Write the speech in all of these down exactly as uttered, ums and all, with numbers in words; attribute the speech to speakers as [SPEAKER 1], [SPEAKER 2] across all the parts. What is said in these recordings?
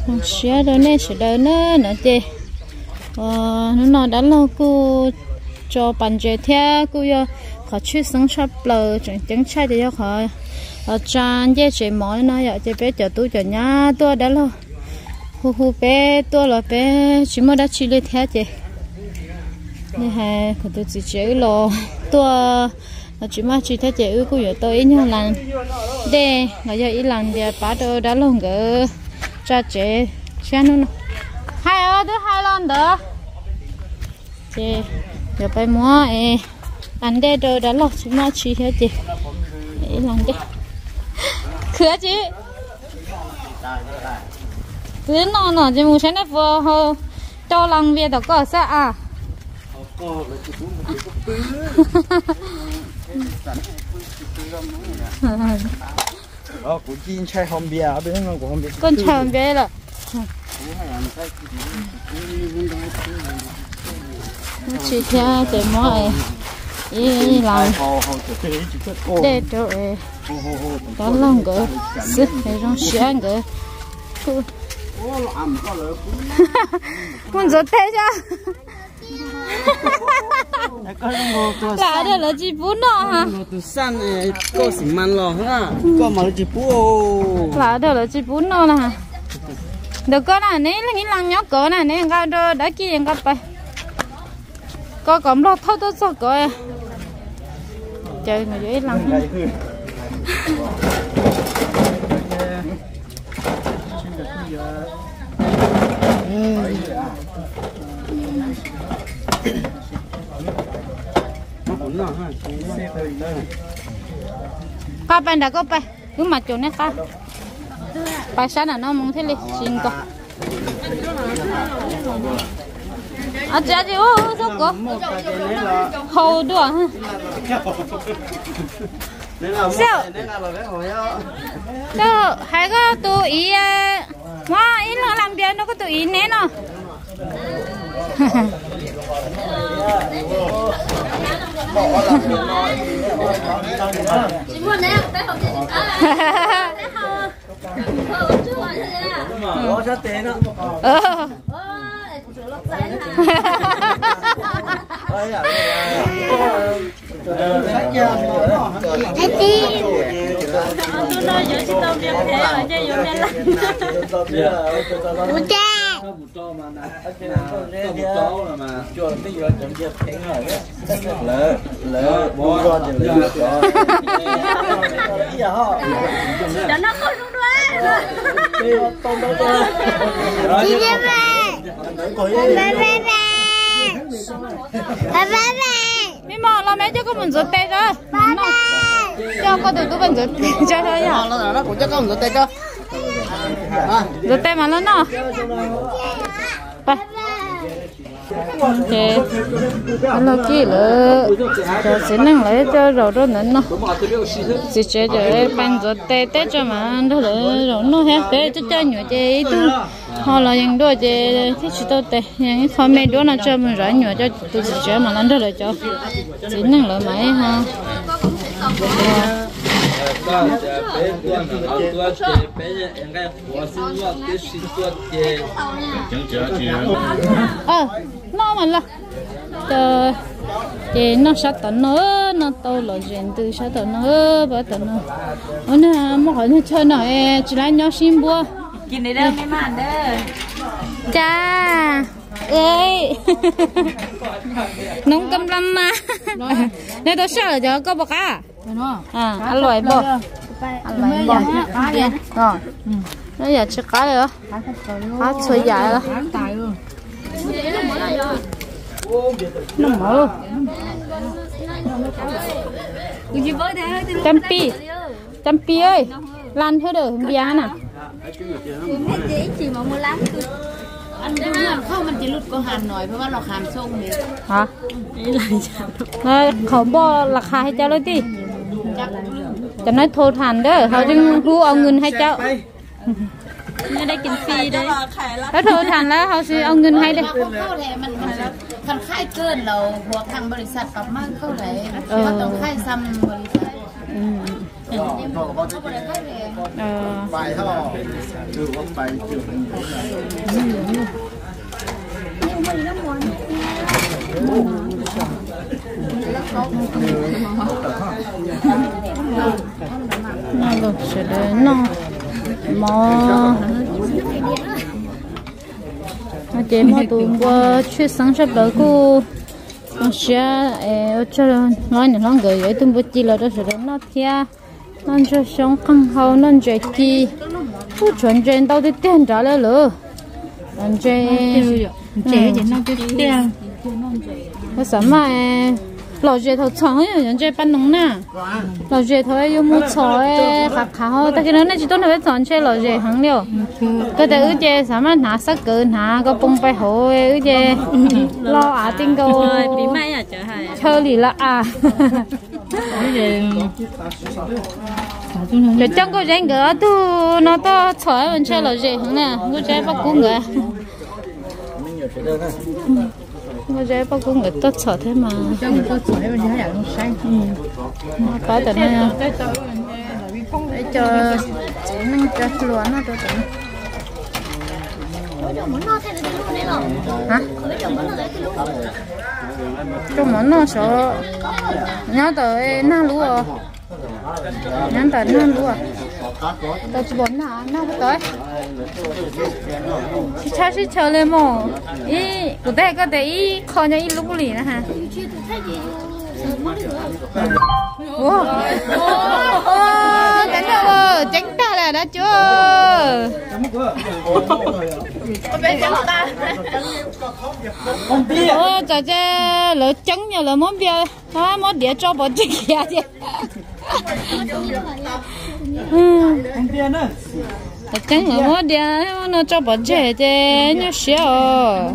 [SPEAKER 1] xé đó nè xé đó nè nè chị nó nói đã lâu cô cho bạn chơi theo cô yo họ chuyên sống sắp lờ chẳng chẳng sai thì họ họ trang chơi chơi mỏi nó vậy chơi bé chờ tôi chờ nhá tôi đã lâu hu hu bé tôi là bé chỉ mới đã chỉ lấy theo chị nè hè của tôi chỉ chơi lo tôi chỉ mới chỉ theo chị ư cô giờ tôi ít nhau lần đây là giờ ít lần thì bắt đầu đã lâu gỡ cha chị cha nó hai ở đó hai lần đó chị giờ phải mua ê anh đây rồi đã lọt chỉ mà chỉ hết chị ý lần đi khứa chị cứ nó nó chỉ muốn xem nó vừa hồ cho lần về đó có sao à
[SPEAKER 2] ờ cũng chỉ chơi hòm bia bên nó cũng hòm bia
[SPEAKER 1] con chơi hòm bia rồi chị theo chị mua ý làm để rồi đó lòng gỡ sức hay trong sáng gỡ muốn giật thế chứ là đây là chị bún nó hả
[SPEAKER 2] từ san này có xỉn man lo ha có mà chị bún
[SPEAKER 1] là đây là chị bún nó nè được có này nè là những lần nhóc cỡ này nè người ta đã kia người taไปcó cổng lo thâu thâu sao cỡ chơi người dễ lắm có bên đó có bên cứ mà chỗ này có bài sáng là nó muốn thế li xin co à chị chị ô sao co hồ đùa ha sao sao hai cái tụi ý wow ý nó làm việc nó có tụi ý nè nó
[SPEAKER 3] chị muốn nè bé học chị à bé học ờ chưa rồi thế à
[SPEAKER 2] có rất tiền đó
[SPEAKER 1] ờ
[SPEAKER 3] tôi nói giữa chị tôm đem thế rồi chơi dùng đen lắm bù cha
[SPEAKER 2] bù trâu mà nè bù trâu là mà cho cái giờ chậm chậm thẹn rồi lỡ lỡ bù trâu thì lỡ
[SPEAKER 3] đó nó không đúng đó
[SPEAKER 2] tôm đâu tôm
[SPEAKER 3] chị về về về về về về
[SPEAKER 1] mi mò lo mấy cho có mình rửa tay rồi cho có từ tôi mình rửa tay cho thôi à
[SPEAKER 2] nó nó cũng chắc có mình rửa tay cho
[SPEAKER 1] rửa tay mà nó nóไปโอเคเรากี่เลยจะสินั่งเลยจะเราโดนนั่นเนาะสิเจจะปันจะเตะเตะจะมาเท่าเลยเราเนาะฮะเตะจะจะหนูจะตู้họ là những đôiจะที่ชิโตเตะอย่างเขาไม่ดูนะจะมันร้ายหนูจะตัวสิเจมานั่นเท่าเลยจะสินั่งเลยไหมฮะờ nó mà là chờ thì nó sát tận nữa nó tao là chuyện từ sát tận nữa bắt tận nữa hôm nay mà hỏi nó chơi này chỉ là nhỏ xin bua
[SPEAKER 3] กินได้เด้อไม่มานเด้อ
[SPEAKER 1] จ้าเอ้ยน้องกำลังมาในตัวเชื่อจะก็บอกอ่ะอ่าอร่อยบ่อร่อยบ่อ๋อแล้วอยากชิคก้าเลยเหรออ่ะสวยใหญ่เหรอน้ำหมู จำปีจำปีเอ้ยร้านเธอเด้อเบียร์น่ะ
[SPEAKER 3] chỉ mà mua lắmอันนี้เข้ามันจะลุดก็หันหน่อยเพราะว่าเราขามส่งเนี่ย
[SPEAKER 1] ฮะนี่หลายชั้นแล้วเขาบอกราคาให้เจ้าเลยดิจะน้อยโทรทันเด้อเขาจึงรู้เอาเงินให้เจ้าไม่ได้กินฟรีเลยแล้วโทรทันแล้วเขาซื้อเอาเงินให้เด้อเข้าแถมมันมันคันค่ายเกินเราหัวทางบริษัทปรับมากเข้าไหนเขาต้องค่ายซ้ำบริษัท ờ
[SPEAKER 2] bài thọ từ con bài trường
[SPEAKER 1] nó được sẽ đến nó mò nó chỉ mò tụ qua chuyên sáng sắp tới cô nó sẽ ở cho nói những nó gửi ở tung bút chi là đó sẽ đến nó thia nó cho sống khăn hậu nó cho chi cứ chuẩn trên đâu thì tiền trả lại nữa anh chơi chơi thì nó cái tiền cái什么老街头长呀，人家搬农呢，老街头有木草诶，还看好，但是人那几多那个长车老街行了，个的有些什么拿石个拿个崩背好诶，有些老阿丁个，比卖呀就还，抽离了啊，就整个人个都拿到草人车老街行呢，我这不管个。我这包括người tốt sợ thế mà cho người tốt sợ mình thấy là nó sáng có tận này để cho năng cho lúa nó cho tận hả trong món nó sợ nhớ tới na lúa nhớ tới na lúa tôi chỉ muốn na na tới cha chỉ chờ lên mò ý của đây có thể ý khó nhá ý lúc lì nữa ha wow cái nào tránh ta là đã chưa ô trời trời lỡ trắng nhờ lỡ món bia nó món đĩa cho bọn chị kia chứ trắng là món đĩa nó cho bọn chị chứ nó xéo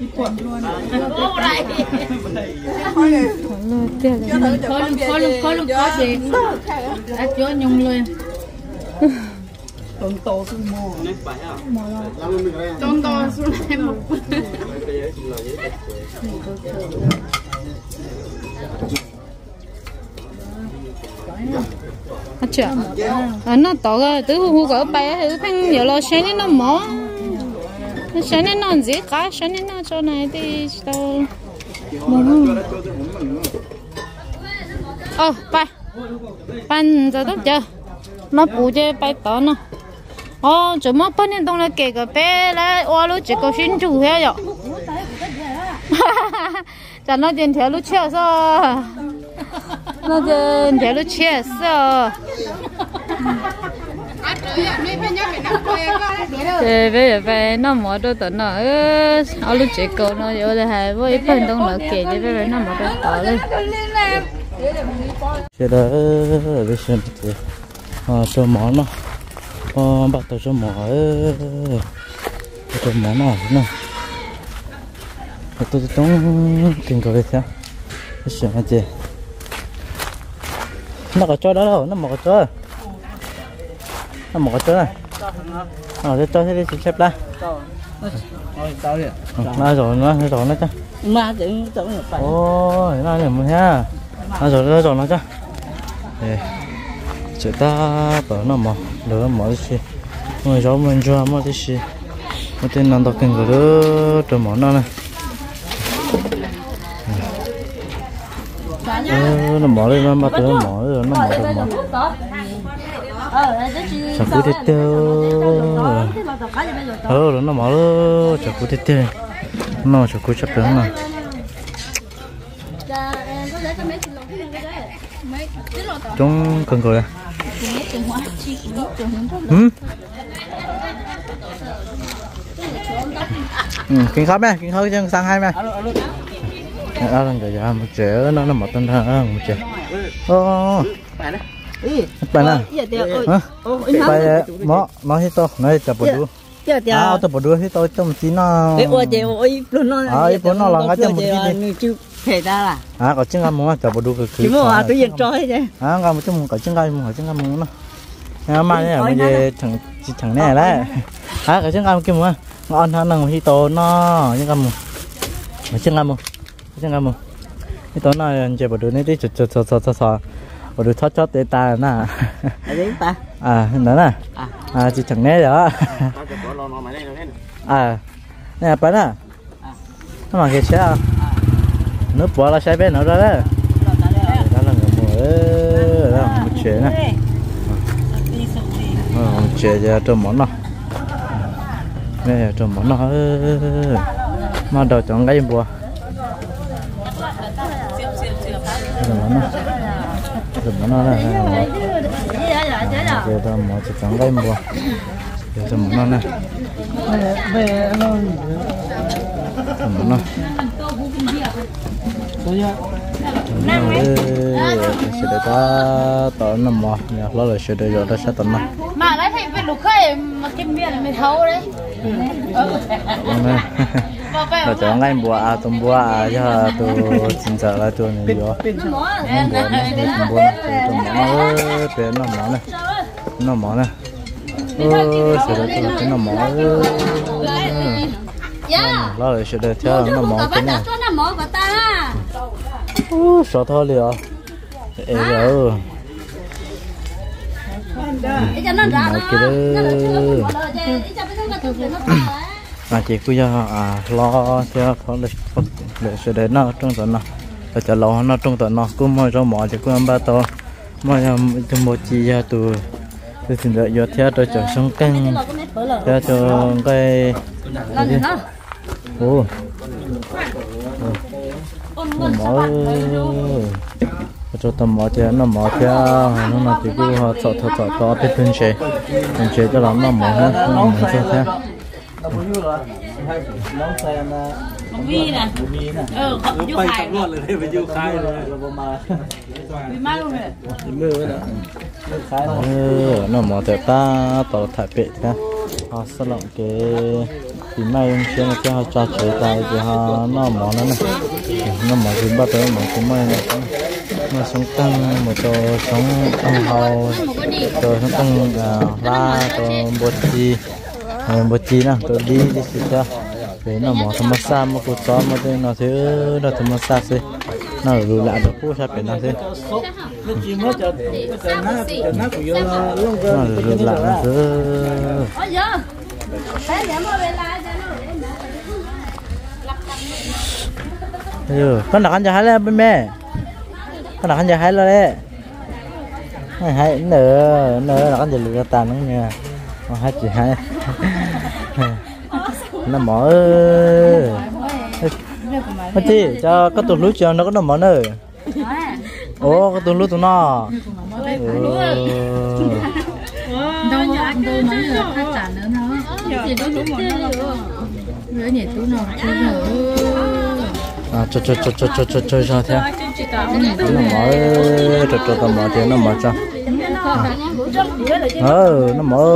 [SPEAKER 1] khó luôn khó luôn khó luôn có gì đã cho nhung luôn
[SPEAKER 2] Tông to xuống mồ
[SPEAKER 3] Tông to xuống này một
[SPEAKER 1] à chưa à nó to cái từ hú cái bay thì phăng nhiều lo sáng nên nó mỏ sáng nên nó gì cả sáng nên nó cho này thì đâu ờ bay ban giờ tốt chưa nó bù cho bay to nó ờ chúng nó bao nhiêu đông là kể cái bé là qua lúc chỉ có xin chủ hết rồi chả nó tiền theo lúc chia sao nó tiền theo lúc chia sao thế bây giờ về nó mở đồ tận nó ở lúc chỉ có nó giờ là hai với phần đông là kể chứ bây giờ nó mở đồ tận lên
[SPEAKER 2] cái đó để xem thử à cho món nó à bắt đầu cho món cho món nào nữa tôi tôiต้องกินก่อนเลยxem xem cái gì nó có cho đó đâu nó một cho nó một cho này ờ cho cho thế đi xếp ra nó rồi nó rồi nó cho
[SPEAKER 3] mà chừng chỗ này phải
[SPEAKER 2] ôi nó này mình ha nó rồi nó rồi nó cho chỉ ta bảo nó mà lỡ mà cái gì người gió mình cho mà cái gì một tên nào đó kinh cái đó cho món nó này nó mỏ lên nó bắt nó mỏ rồi nó mỏ được mỏ chả cú tết tiêu ờ rồi nó mỏ luôn chả cú tết tiêu nó chả cú chấp đứng mà chúng cần cười à ừ ừ kinh khóc mẹ kinh khóc chân sang hai mẹ đó là cái gì một trẻ nó nó một tên thằng một trẻ ô bạn à hả bạn mỏ mỏ hết to nói chập bột đu à chập bột đu hết to trong chín nó
[SPEAKER 3] ôi chị ôi luôn nó
[SPEAKER 2] à bốn nó là cái trong một cái
[SPEAKER 3] gì chưa thể ra là
[SPEAKER 2] à có chân ăn mua chập bột đu cái
[SPEAKER 3] chỉ mua à tôi giờ trói chứ
[SPEAKER 2] à ngon một chân có chân ăn mua chân ăn mua nó à mà này bây giờ thằng thằng này đấy à cái chân ăn kia mua ngon hơn là hết to nó chân ăn mua chân ăn mua chân ăn mua cái đó là chơi bột đu này đi chợ chợ chợ chợ chợ ở được thoát chót tới ta nè
[SPEAKER 4] ai đến ta
[SPEAKER 2] à đó nè à chỉ chẳng nghe đó à nè bạn à nó mà cái xe à nước bỏ là xe bên nó ra đấy đó là người mua đó là một chuyện này một chuyện giờ trong món nào đây trong món nào mà đầu chọn cái bùa trong món nào trong món nào này giờ tao mua chỉ chọn cái bùa giờ trong món nào này trong món nào sẽ để ta tao nằm mò nhà lo là sẽ để cho ta sẽ tao nằm
[SPEAKER 3] mà đấy thì phải lục khơi mà kim miên là mới thấu đấy
[SPEAKER 2] rồi chọn ngay bùa à tôm bùa à cho tôi xin chào là tôi này vô bùa này tôm bùa này tôm mỏ nó bé nó mỏ này nó mỏ này ơ sẽ để tôi cái nó mỏ lo là sẽ để theo nó mỏ cái này ô sợ thôi liền ê rồi mỏ cái đó mà chị cứ cho à lo theo nó để để sẽ để nó trong tuần nó để cho lo nó trong tuần nó cứ mua cho mỏ thì cứ ăn ba to mua cho một chi ra từ từ xin đợi vô theo cho cho sống căng theo cho cái ô mỏ cho tầm mỏ theo nó mỏ theo nó là chỉ cứ họ chọn chọn chọn chọn cái thân chế thân chế cho nó nó mỏ hết nó mỏ theo theo
[SPEAKER 3] vi nè ờ họ du khai
[SPEAKER 4] luôn rồi đây phải du khai rồi
[SPEAKER 3] vì má luôn rồi
[SPEAKER 4] mưa vậy đó
[SPEAKER 2] ừ nó mỏ theo ta tàu thải bể theo họ sẽ lộng cái thì mai ông xem là cho họ cho chế tài thì họ nó mỏ nó này nó mỏ thì bắt đầu mỏ cũng mai này mà sống tăng một chỗ sống tăng hầu rồi sống tăng la rồi bột chi bột chi nè tôi đi đi xịt ra để nó mỏ thầm sa mà cột gió mà thế nó thứ nó thầm sa xí nó lùi lại được cua sao phải nó thế nó lùi lại nó thứ ừ con đặt ăn cho hai lên bên mẹ con đặt ăn cho hai lên đấy hai nửa nửa đặt ăn cho lừa tàn nó nha hai chị hai nó mỏ cái gì cho có tụi lúa cho nó có nó mỏ nữa ồ có tụi lúa tụi nó
[SPEAKER 3] đâu đâu nói là phát triển nữa nó gì đó đúng rồi nó nhảy tú nó
[SPEAKER 2] à cho cho cho cho cho cho cho cho theo nó mỏ cho cho tao mỏ thì nó mỏ cho ờ nó mỏ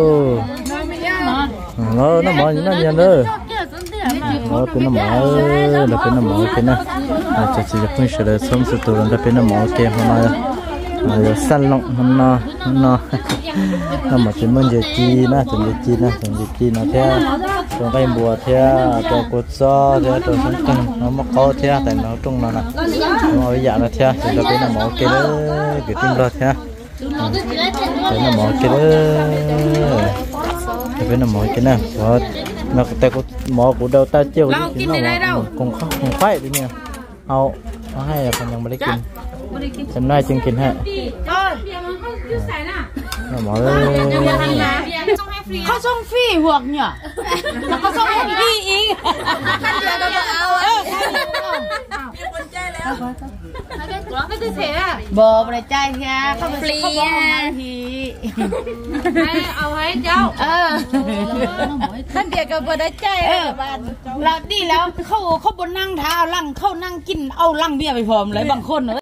[SPEAKER 2] nó nó mỏ nó nhiều nữa nó cái nó mỏ là cái nó mỏ cái này cho chị cho phương sử sống sự tụi nó cái nó mỏ kia hôm nay rồi săn lông nó nó nó mà chỉ muốn gì chi na chỉ gì chi na chỉ gì chi na theo trong cái mùa theo trong cột gió theo trong sông căng nó mắc khó theo tại nó trong nó nè nó bây giờ nó theo thì cái nó mỏ kia đó cái tim đó theo cái nó mỏ kia đó cái nó mỏ kia nè và nó cái cái mỏ của đâu ta chiều thì nó còn không còn phải đi nha ao nó hay là cònยังไม่ได้กินจำได้จึงกินฮะหมอ
[SPEAKER 3] เขาส่งฟรีห่วงเนี่ยแล้วก็ส่งให้พี่อีกไม่ได้เสียบ่ไม่ได้ใจแค่เขาฟรีอ่ะทีเอาให้เจ้าเออท่านเดียวก็บ่ได้ใจเออแล้วดีแล้วเขาเขาบนนั่งเท้าลังเขานั่งกินเอาลังเบียร์ไปพร้อมเลยบางคน